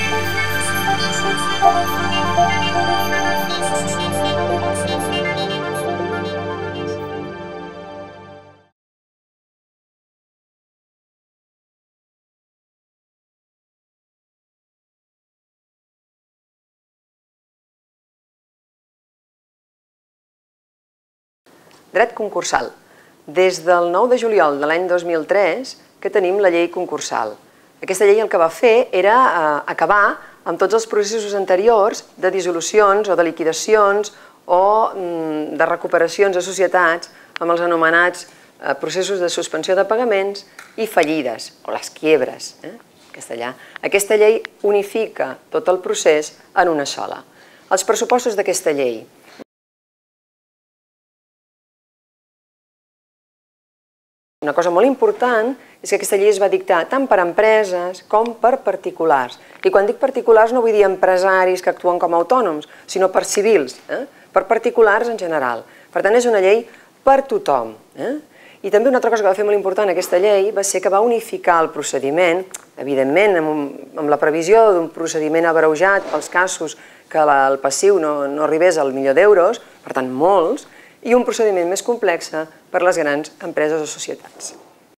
Dret concursal. Des del 9 de juliol de l'any 2003 que tenim la llei concursal. Aquesta llei el que va fer era acabar amb tots els processos anteriors de dissolucions o de liquidacions o de recuperacions de societats amb els anomenats processos de suspensió de pagaments i fallides, o les quiebres, en castellà. Aquesta llei unifica tot el procés en una sola. Els pressupostos d'aquesta llei. Una cosa molt important és que aquesta llei es va dictar tant per empreses com per particulars. I quan dic particulars no vull dir empresaris que actuen com a autònoms, sinó per civils, per particulars en general. Per tant, és una llei per tothom. I també una altra cosa que va fer molt important aquesta llei va ser que va unificar el procediment, evidentment amb la previsió d'un procediment abreujat pels casos que el passiu no arribés al $1.000.000, per tant molts, i un procediment més complex per les grans empreses o societats.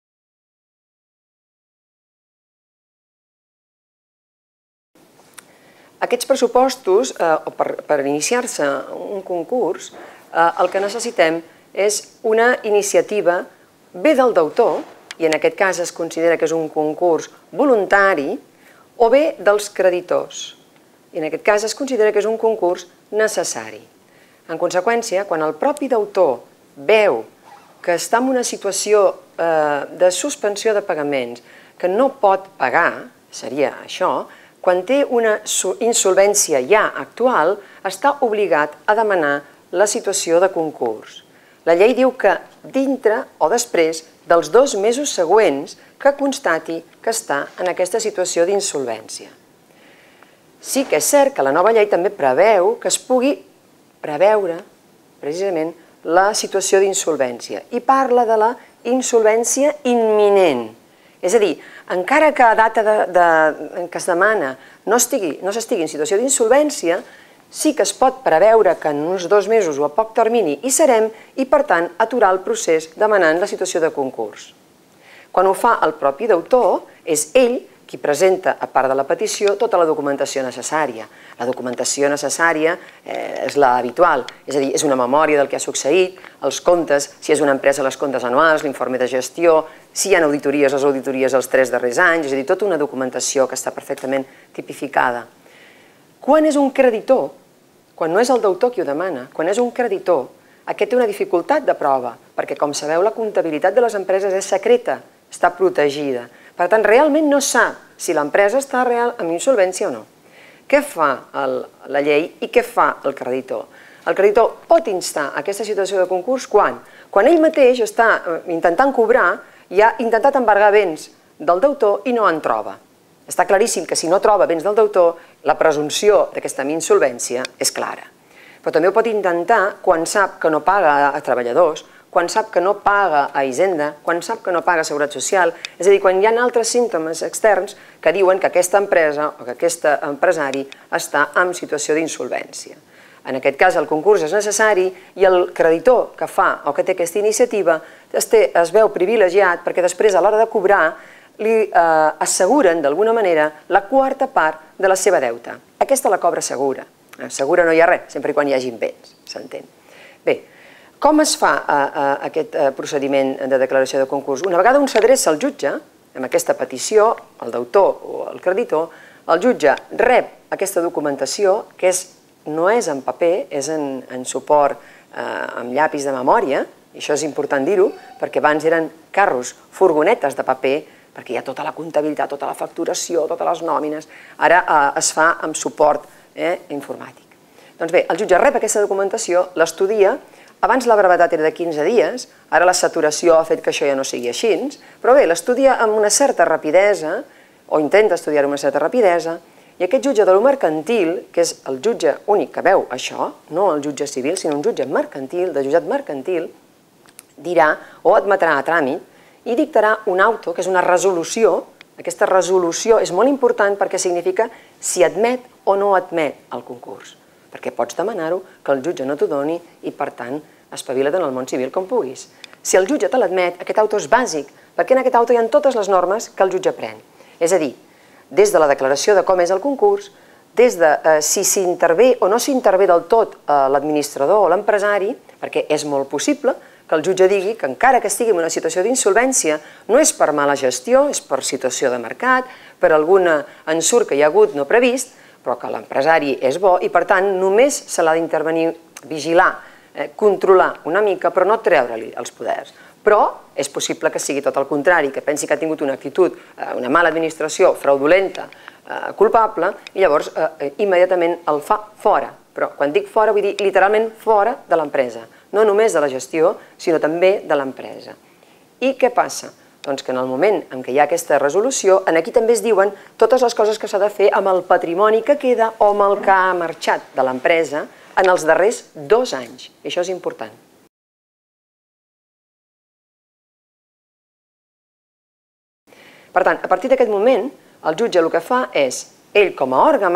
Aquests pressupostos, per iniciar-se un concurs, el que necessitem és una iniciativa bé del deutor, i en aquest cas es considera que és un concurs voluntari, o bé dels creditors, i en aquest cas es considera que és un concurs necessari. En conseqüència, quan el propi deutor veu que està en una situació de suspensió de pagaments, que no pot pagar, seria això, quan té una insolvència ja actual, està obligat a demanar la situació de concurs. La llei diu que dintre o després dels 2 mesos següents que constati que està en aquesta situació d'insolvència. Sí que és cert que la nova llei també preveu que es pugui preveure precisament la situació d'insolvència i parla de la insolvència imminent. És a dir, encara que a data en què es demana no s'estigui en situació d'insolvència, sí que es pot preveure que en uns 2 mesos o a poc termini hi serem i, per tant, aturar el procés demanant la situació de concurs. Quan ho fa el propi deutor, és ell qui presenta, a part de la petició, tota la documentació necessària. La documentació necessària és l'habitual, és a dir, és una memòria del que ha succeït, els comptes, si és una empresa, les comptes anuals, l'informe de gestió, si hi ha auditories, les auditories els 3 darrers anys, és a dir, tota una documentació que està perfectament tipificada. Quan és un creditor, quan no és el deutor qui ho demana, quan és un creditor, aquest té una dificultat de prova, perquè, com sabeu, la comptabilitat de les empreses és secreta, està protegida. Per tant, realment no sap si l'empresa està en insolvència o no. Què fa la llei i què fa el creditor? El creditor pot instar aquesta situació de concurs quan? Quan ell mateix està intentant cobrar i ha intentat embargar béns del deutor i no en troba. Està claríssim que si no troba béns del deutor, la presumpció d'aquesta insolvència és clara. Però també ho pot intentar quan sap que no paga a treballadors, quan sap que no paga a Hisenda, quan sap que no paga a Seguretat Social, és a dir, quan hi ha altres símptomes externs que diuen que aquesta empresa o que aquest empresari està en situació d'insolvència. En aquest cas, el concurs és necessari i el creditor que fa o que té aquesta iniciativa es veu privilegiat perquè després, a l'hora de cobrar, li asseguren, d'alguna manera, la 4ª part de la seva deuta. Aquesta la cobra segura. Segura no hi ha res, sempre i quan hi hagin béns, s'entén. Bé, com es fa aquest procediment de declaració de concurs? Una vegada un s'adreça al jutge, amb aquesta petició, el deutor o el creditor, el jutge rep aquesta documentació, que no és en paper, és en suport amb llapis de memòria, i això és important dir-ho, perquè abans eren carros, furgonetes de paper, perquè hi ha tota la comptabilitat, tota la facturació, totes les nòmines, ara es fa amb suport informàtic. Doncs bé, el jutge rep aquesta documentació, l'estudia. Abans la brevetat era de 15 dies, ara la saturació ha fet que això ja no sigui així, però bé, l'estudia amb una certa rapidesa, o intenta estudiar-ho amb una certa rapidesa, i aquest jutge de lo mercantil, que és el jutge únic que veu això, no el jutge civil, sinó un jutge mercantil, de jutjat mercantil, dirà o admetrà a tràmit i dictarà un auto, que és una resolució Aquesta resolució és molt important perquè significa si admet o no admet el concurs. Perquè pots demanar-ho, que el jutge no t'ho doni i, per tant, espavila't en el món civil com puguis. Si el jutge te l'admet, aquest auto és bàsic, perquè en aquest auto hi ha totes les normes que el jutge pren. És a dir, des de la declaració de com és el concurs, des de si s'intervé o no s'intervé del tot l'administrador o l'empresari, perquè és molt possible que el jutge digui que encara que estigui en una situació d'insolvència no és per mala gestió, és per situació de mercat, per algun ensurt que hi ha hagut no previst, però que l'empresari és bo i, per tant, només se l'ha d'intervenir, vigilar, controlar una mica, però no treure-li els poders. Però és possible que sigui tot el contrari, que pensi que ha tingut una actitud, una mala administració, fraudulenta, culpable, i llavors immediatament el fa fora. Però quan dic fora vull dir literalment fora de l'empresa, no només de la gestió, sinó també de l'empresa. I què passa? Doncs que en el moment en què hi ha aquesta resolució, aquí també es diuen totes les coses que s'ha de fer amb el patrimoni que queda o amb el que ha marxat de l'empresa en els darrers 2 anys. I això és important. Per tant, a partir d'aquest moment, el jutge el que fa és, ell com a òrgan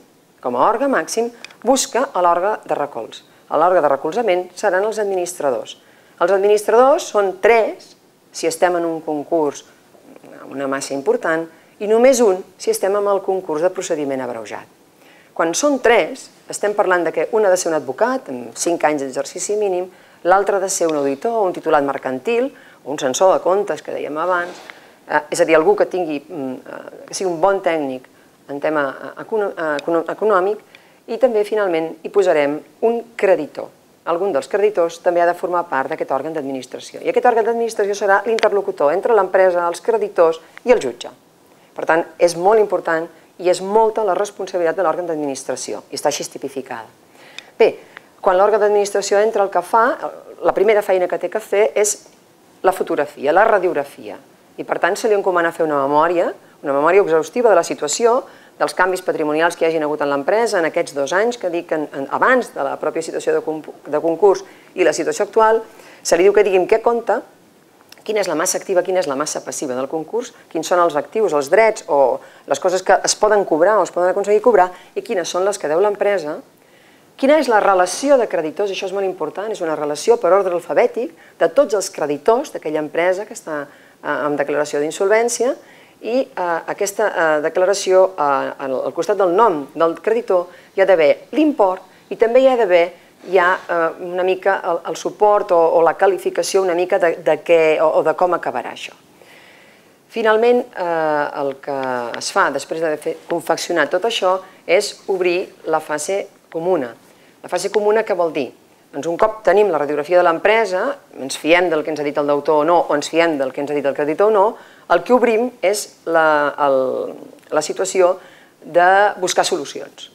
màxim, busca l'òrgan de recolz. L'òrgan de recolzament seran els administradors. Els administradors són 3 si estem en un concurs amb una massa important i només un si estem en el concurs de procediment abreujat. Quan són 3, estem parlant que un ha de ser un advocat amb 5 anys d'exercici mínim, l'altre ha de ser un auditor, un titulat mercantil, un censor de comptes, que dèiem abans, és a dir, algú que sigui un bon tècnic en tema econòmic, i també, finalment, hi posarem un creditor. Algun dels creditors també ha de formar part d'aquest òrgan d'administració. I aquest òrgan d'administració serà l'interlocutor entre l'empresa, els creditors i el jutge. Per tant, és molt important i és molta la responsabilitat de l'òrgan d'administració, i està així tipificada. Bé, quan l'òrgan d'administració entra, el que fa, la primera feina que té que fer és la fotografia, la radiografia. I, per tant, se li encomana fer una memòria exhaustiva de la situació, dels canvis patrimonials que hi hagin hagut en l'empresa en aquests 2 anys, que dic abans de la pròpia situació de concurs i la situació actual, se li diu que diguin què compta, quina és la massa activa, quina és la massa passiva del concurs, quins són els actius, els drets o les coses que es poden cobrar o es poden aconseguir cobrar i quines són les que deu l'empresa, quina és la relació de creditors, això és molt important, és una relació per ordre alfabètic de tots els creditors d'aquella empresa que està en declaració d'insolvència, i aquesta declaració, al costat del nom del creditor, hi ha d'haver l'import i també hi ha d'haver una mica el suport o la qualificació una mica de què o de com acabarà això. Finalment, el que es fa després d'haver confeccionat tot això és obrir la fase comuna. La fase comuna què vol dir? Doncs un cop tenim la radiografia de l'empresa, ens fiem del que ens ha dit el deutor o no, o ens fiem del que ens ha dit el creditor o no, el que obrim és la situació de buscar solucions.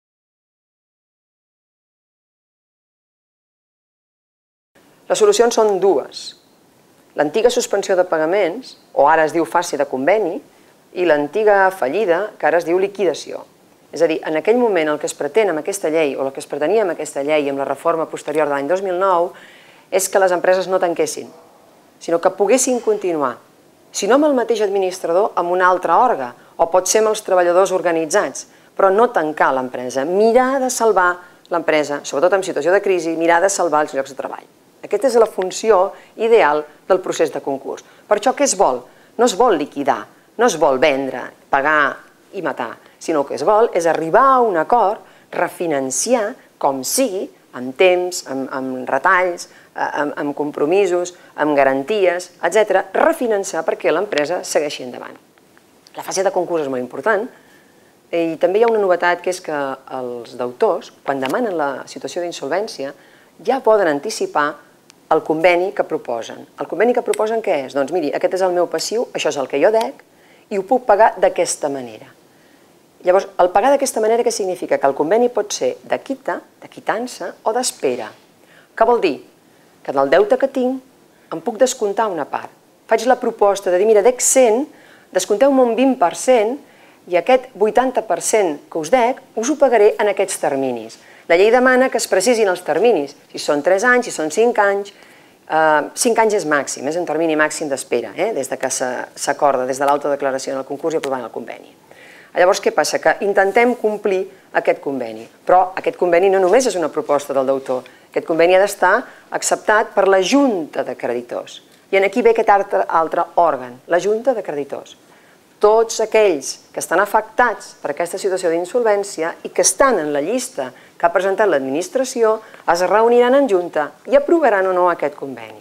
Les solucions són 2. L'antiga suspensió de pagaments, o ara es diu fase de conveni, i l'antiga fallida, que ara es diu liquidació. És a dir, en aquell moment el que es pretén amb aquesta llei, o el que es pretenia amb aquesta llei i amb la reforma posterior de l'any 2009, és que les empreses no tanquessin, sinó que poguessin continuar. Si no amb el mateix administrador, amb un altre òrgan, o pot ser amb els treballadors organitzats, però no tancar l'empresa, mirar de salvar l'empresa, sobretot en situació de crisi, mirar de salvar els llocs de treball. Aquesta és la funció ideal del procés de concurs. Per això què es vol? No es vol liquidar, no es vol vendre, pagar i matar, sinó que es vol és arribar a un acord, refinanciar com sigui, amb temps, amb retalls, amb compromisos, amb garanties, etc., refinanciar perquè l'empresa segueixi endavant. La fase de concurs és molt important i també hi ha una novetat que és que els deutors, quan demanen la situació d'insolvència, ja poden anticipar el conveni que proposen. El conveni que proposen què és? Doncs miri, aquest és el meu passiu, això és el que jo dec i ho puc pagar d'aquesta manera. Llavors, el pagar d'aquesta manera què significa? Que el conveni pot ser de quitança o d'espera. Què vol dir? Que del deute que tinc em puc descomptar una part. Faig la proposta de dir, mira, dec 100, descompteu-me un 20% i aquest 80% que us dec us ho pagaré en aquests terminis. La llei demana que es precisin els terminis, si són 3 anys, si són 5 anys, 5 anys és màxim, és un termini màxim d'espera, des que s'acorda, des de l'autodeclaració en el concurs i aprovant el conveni. Llavors, què passa? Que intentem complir aquest conveni, però aquest conveni no només és una proposta del deutor, aquest conveni ha d'estar acceptat per la Junta de Creditors. I aquí ve aquest altre òrgan, la Junta de Creditors. Tots aquells que estan afectats per aquesta situació d'insolvència i que estan en la llista que ha presentat l'administració es reuniran en junta i aprovaran o no aquest conveni.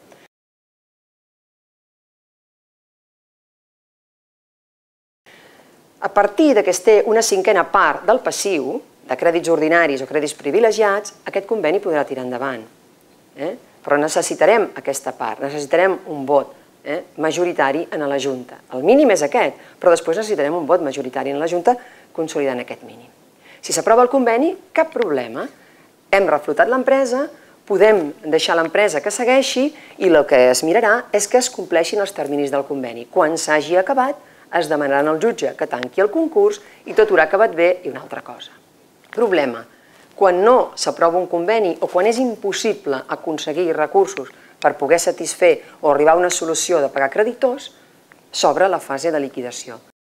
A partir que es té una cinquena part del passiu, de crèdits ordinaris o crèdits privilegiats, aquest conveni podrà tirar endavant. Però necessitarem aquesta part, necessitarem un vot majoritari en la Junta. El mínim és aquest, però després necessitarem un vot majoritari en la Junta consolidant aquest mínim. Si s'aprova el conveni, cap problema. Hem reflotat l'empresa, podem deixar l'empresa que segueixi i el que es mirarà és que es compleixin els terminis del conveni. Quan s'hagi acabat, es demanaran al jutge que tanqui el concurs i tot haurà acabat bé i una altra cosa. Problema. Quan no s'aprova un conveni o quan és impossible aconseguir recursos per poder satisfer o arribar a una solució de pagar creditors, s'obre la fase de liquidació.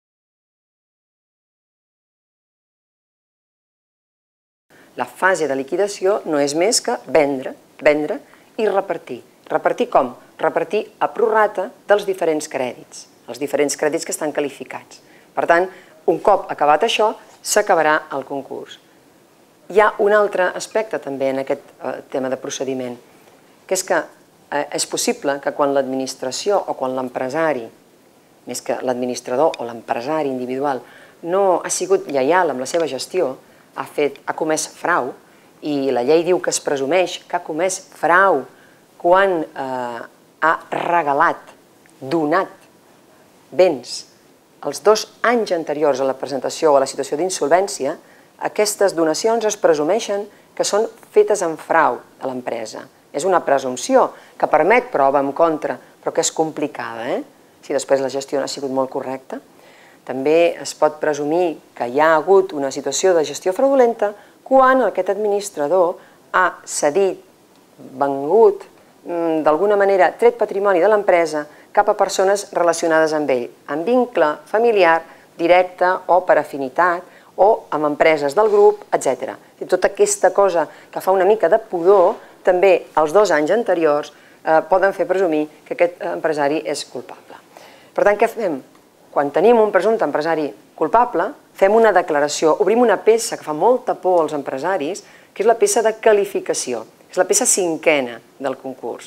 La fase de liquidació no és més que vendre i repartir. Repartir com? Repartir a prorrata dels diferents crèdits, els diferents crèdits que estan qualificats. Per tant, un cop acabat això, s'acabarà el concurs. Hi ha un altre aspecte també en aquest tema de procediment, que és que és possible que quan l'administració o quan l'empresari, més que l'administrador o l'empresari individual, no ha sigut lleial amb la seva gestió, ha comès frau, i la llei diu que es presumeix que ha comès frau quan ha regalat, donat béns els 2 anys anteriors a la presentació o a la situació d'insolvència, aquestes donacions es presumeixen que són fetes en frau a l'empresa. És una presumpció que permet prova en contra, però que és complicada, si després la gestió no ha sigut molt correcta. També es pot presumir que hi ha hagut una situació de gestió fraudulenta quan aquest administrador ha cedit, vengut, d'alguna manera tret patrimoni de l'empresa cap a persones relacionades amb ell, amb vincle familiar, directe o per afinitat, o amb empreses del grup, etc. Tota aquesta cosa que fa una mica de pudor, també els 2 anys anteriors poden fer presumir que aquest empresari és culpable. Per tant, què fem? Quan tenim un presumpte empresari culpable, fem una declaració, obrim una peça que fa molta por als empresaris, que és la peça de qualificació, és la peça 5a del concurs.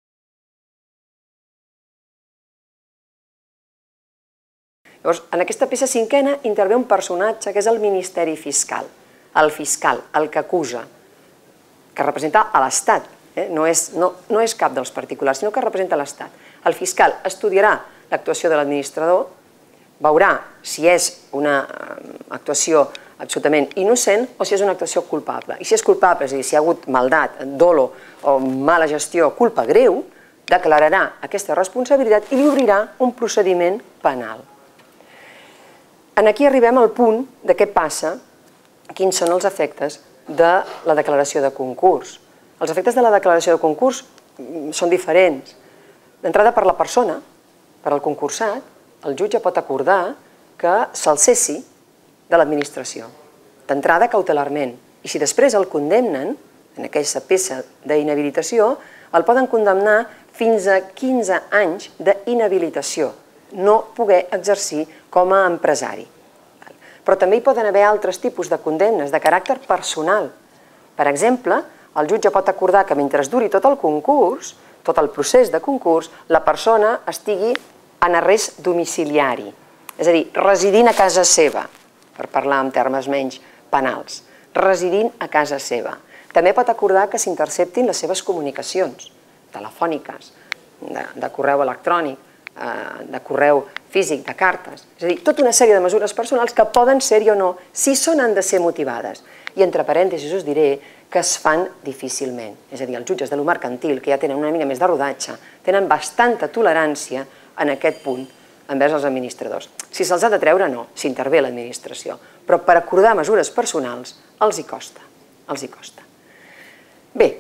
Llavors, en aquesta peça 5a intervé un personatge que és el Ministeri Fiscal, el que acusa, que representa a l'Estat, no és cap dels particulars, sinó que representa l'Estat. El fiscal estudiarà l'actuació de l'administrador, veurà si és una actuació absolutament innocent o si és una actuació culpable. I si és culpable, és a dir, si hi ha hagut maldat, dolo o mala gestió, culpa greu, declararà aquesta responsabilitat i li obrirà un procediment penal. Aquí arribem al punt de què passa, quins són els efectes de la declaració de concurs. Els efectes de la declaració de concurs són diferents. D'entrada, per la persona, per al concursat, el jutge pot acordar que se'l cessi de l'administració, d'entrada cautelarment. I si després el condemnen, en aquesta peça d'inhabilitació, el poden condemnar fins a 15 anys d'inhabilitació, no poder exercir com a empresari. Però també hi poden haver altres tipus de condemnes de caràcter personal. Per exemple, el jutge pot acordar que mentre duri tot el concurs, tot el procés de concurs, la persona estigui en arrest domiciliari, és a dir, residint a casa seva, per parlar en termes menys penals, residint a casa seva. També pot acordar que s'interceptin les seves comunicacions telefòniques, de correu electrònic, de correu físic, de cartes. És a dir, tota una sèrie de mesures personals que poden ser-hi o no, si han de ser motivades. I entre parèntesis us diré que es fan difícilment. És a dir, els jutges de lo mercantil, que ja tenen una mica més de rodatge, tenen bastanta tolerància en aquest punt envers els administradors. Si se'ls ha de treure, no, s'intervé l'administració. Però per acordar mesures personals els hi costa. Bé,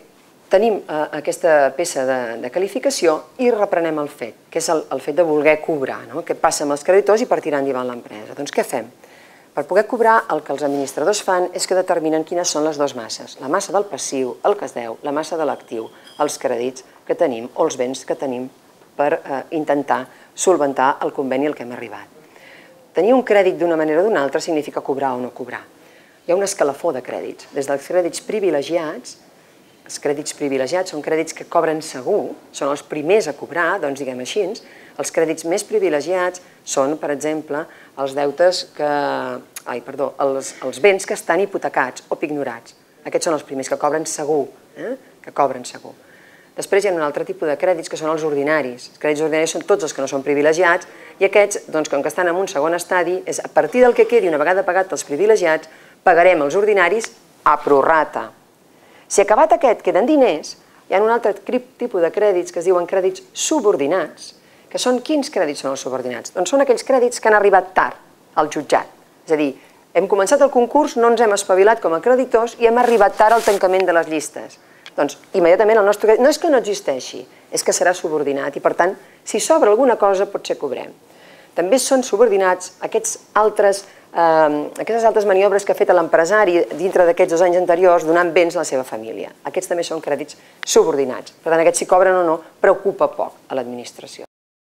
tenim aquesta peça de qualificació i reprenem el fet, que és el fet de voler cobrar, què passa amb els creditors i per tirar endavant l'empresa. Doncs què fem? Per poder cobrar, el que els administradors fan és que determinen quines són les dues masses, la massa del passiu, el que es deu, la massa de l'actiu, els crèdits que tenim o els béns que tenim per intentar solventar el conveni al que hem arribat. Tenir un crèdit d'una manera o d'una altra significa cobrar o no cobrar. Hi ha un escalafó de crèdits, des dels crèdits privilegiats. Els crèdits privilegiats són crèdits que cobren segur, són els primers a cobrar, doncs diguem així. Els crèdits més privilegiats són, per exemple, els deutes que... els béns que estan hipotecats o pignorats. Aquests són els primers que cobren segur, Després hi ha un altre tipus de crèdits que són els ordinaris. Els crèdits ordinaris són tots els que no són privilegiats i aquests, doncs, com que estan en un segon estadi, és a partir del que quedi, una vegada pagat els privilegiats, pagarem els ordinaris a prorrata. Si acabat aquest queden diners, hi ha un altre tipus de crèdits que es diuen crèdits subordinats, que són quins crèdits són els subordinats? Doncs són aquells crèdits que han arribat tard al jutjat. És a dir, hem començat el concurs, no ens hem espavilat com a creditors i hem arribat tard al tancament de les llistes. Doncs immediatament el nostre crèdit no és que no existeixi, és que serà subordinat i per tant, si sobra alguna cosa potser cobrem. També són subordinats aquestes altres maniobres que ha fet l'empresari dintre d'aquests 2 anys anteriors donant béns a la seva família. Aquests també són crèdits subordinats. Per tant, aquests si cobren o no preocupa poc a l'administració.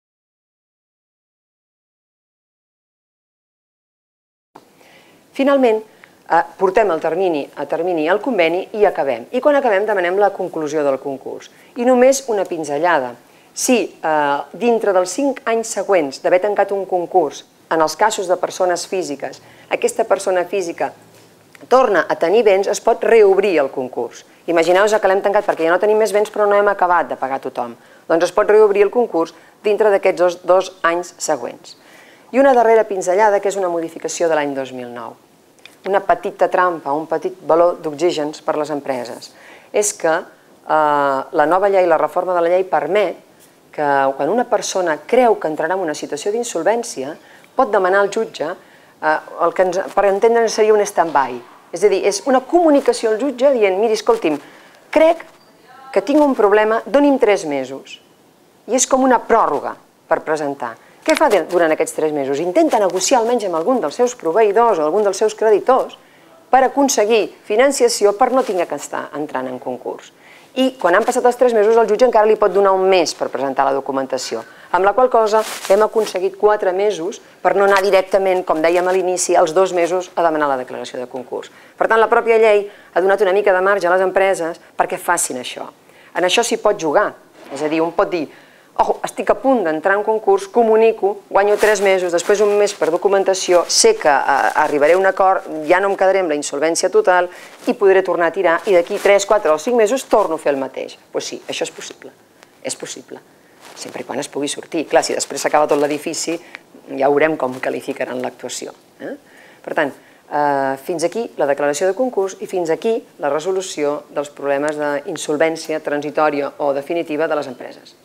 Finalment, portem a termini el conveni i acabem. I quan acabem demanem la conclusió del concurs. I només una pinzellada. Si dintre dels 5 anys següents d'haver tancat un concurs, en els casos de persones físiques, aquesta persona física torna a tenir béns, es pot reobrir el concurs. Imagineu-vos que l'hem tancat perquè ja no tenim més béns però no hem acabat de pagar tothom. Doncs es pot reobrir el concurs dintre d'aquests 2 anys següents. I una darrera pinzellada que és una modificació de l'any 2009. Una petita trampa, un petit baló d'oxígens per a les empreses. És que la nova llei, la reforma de la llei permet que quan una persona creu que entrarà en una situació d'insolvència pot demanar al jutge el que per entendre'ns seria un stand-by. És a dir, és una comunicació al jutge dient, miri, escolti'm, crec que tinc un problema, doni'm 3 mesos. I és com una pròrroga per presentar. Què fa durant aquests 3 mesos? Intenta negociar almenys amb algun dels seus proveïdors o algun dels seus creditors per aconseguir financiació per no haver d'estar entrant en concurs. I quan han passat els 3 mesos el jutge encara li pot donar un mes per presentar la documentació, amb la qual cosa hem aconseguit 4 mesos per no anar directament, com dèiem a l'inici, als 2 mesos a demanar la declaració de concurs. Per tant, la pròpia llei ha donat una mica de marge a les empreses perquè facin això. En això s'hi pot jugar, és a dir, un pot dir estic a punt d'entrar en concurs, comunico, guanyo 3 mesos, després un mes per documentació, sé que arribaré a un acord, ja no em quedaré amb la insolvència total i podré tornar a tirar i d'aquí 3, 4 o 5 mesos torno a fer el mateix. Doncs sí, això és possible, sempre i quan es pugui sortir. Clar, si després s'acaba tot l'edifici ja veurem com qualificaran l'actuació. Per tant, fins aquí la declaració de concurs i fins aquí la resolució dels problemes d'insolvència transitòria o definitiva de les empreses.